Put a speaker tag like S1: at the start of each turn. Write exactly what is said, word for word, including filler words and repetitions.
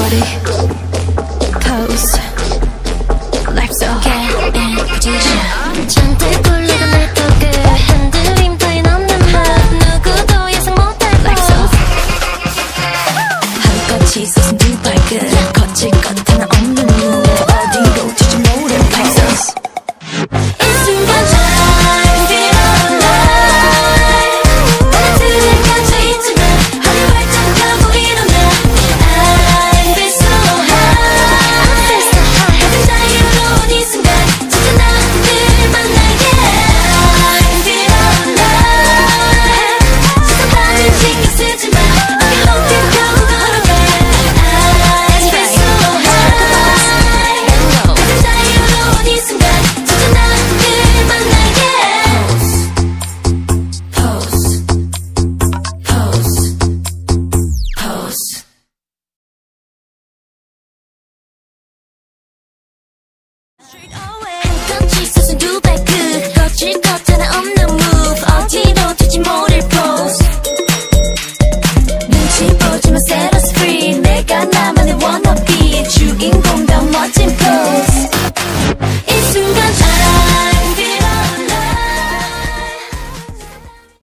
S1: body pose Life's so get in position 잔뜩 굴리던 내 턱을 흔들림 따윈 없는 맘 누구도 예상 못할 Life's so 하루같이 솟은 두 발끝 거칠 것 하나 없는 눈 어디로 튈지 모르는 Life's so 이 순간 time feel alive 오늘은 갇혀 있지만 하루 활짝 펴고 일어나 I feel so high 모든 자유로운 이 순간 진짜 나를 만나게 I feel alive 시선 빠진 신경 쓰지만 어깨 높이 펴고 걸어가 I feel so high 모든 자유로운 이 순간 진짜 나를 만나게 Pose Pose Pose Straight away 같이 솟은 두 발끝